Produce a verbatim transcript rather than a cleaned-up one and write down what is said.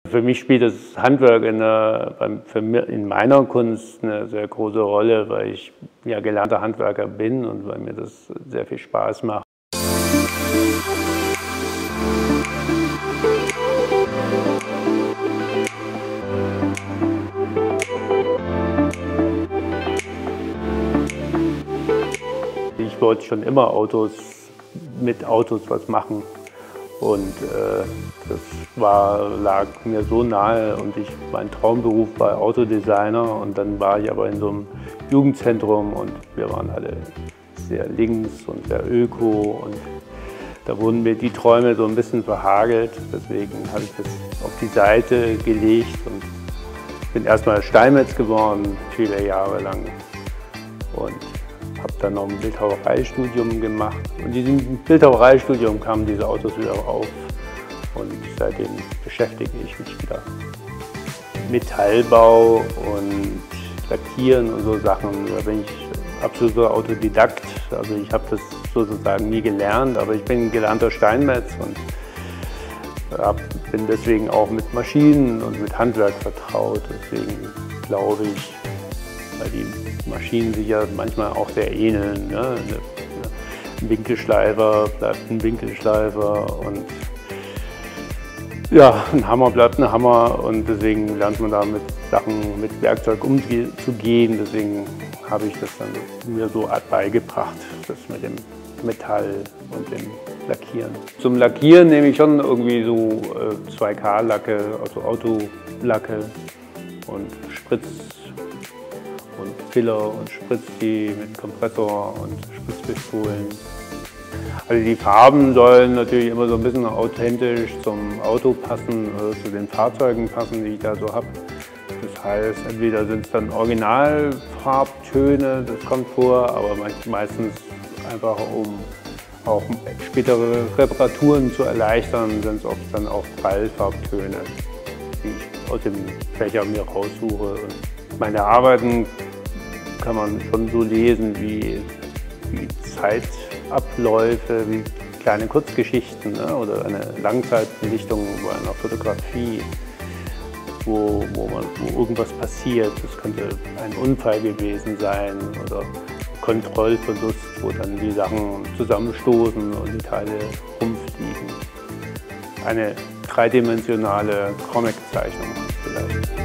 Für mich spielt das Handwerk in, der, in meiner Kunst eine sehr große Rolle, weil ich ja gelernter Handwerker bin und weil mir das sehr viel Spaß macht. Ich wollte schon immer Autos, mit Autos was machen. Und äh, das war, lag mir so nahe und ich, mein Traumberuf war Autodesigner und dann war ich aber in so einem Jugendzentrum und wir waren alle sehr links und sehr öko und da wurden mir die Träume so ein bisschen verhagelt. Deswegen habe ich das auf die Seite gelegt und bin erstmal Steinmetz geworden, viele Jahre lang. Und habe dann noch ein Bildhauereistudium gemacht und in diesem Bildhauereistudium kamen diese Autos wieder auf und seitdem beschäftige ich mich wieder mit Metallbau und Lackieren und so Sachen. Da bin ich absoluter Autodidakt, also ich habe das sozusagen nie gelernt, aber ich bin gelernter Steinmetz und hab, bin deswegen auch mit Maschinen und mit Handwerk vertraut. Deswegen glaube ich, weil die Maschinen sich ja manchmal auch sehr ähneln. Ne? Ein Winkelschleifer bleibt ein Winkelschleifer und ja, ein Hammer bleibt ein Hammer und deswegen lernt man da mit Sachen, mit Werkzeug umzugehen. Deswegen habe ich das dann mir so beigebracht, das mit dem Metall und dem Lackieren. Zum Lackieren nehme ich schon irgendwie so zwei K Lacke, also Autolacke und Spritz und Filler und spritzt die mit Kompressor und Spritzpistolen. Also die Farben sollen natürlich immer so ein bisschen authentisch zum Auto passen oder zu den Fahrzeugen passen, die ich da so habe. Das heißt, entweder sind es dann Originalfarbtöne, das kommt vor, aber meistens einfach um auch spätere Reparaturen zu erleichtern, sind es oft dann auch Prallfarbtöne, die ich aus dem Fächer mir raussuche. Und meine Arbeiten kann man schon so lesen wie, wie Zeitabläufe, wie kleine Kurzgeschichten, ne? Oder eine Langzeitbelichtung bei einer Fotografie, wo, wo, man, wo irgendwas passiert. Das könnte ein Unfall gewesen sein oder Kontrollverlust, wo dann die Sachen zusammenstoßen und die Teile rumfliegen. Eine dreidimensionale Comic-Zeichnung vielleicht.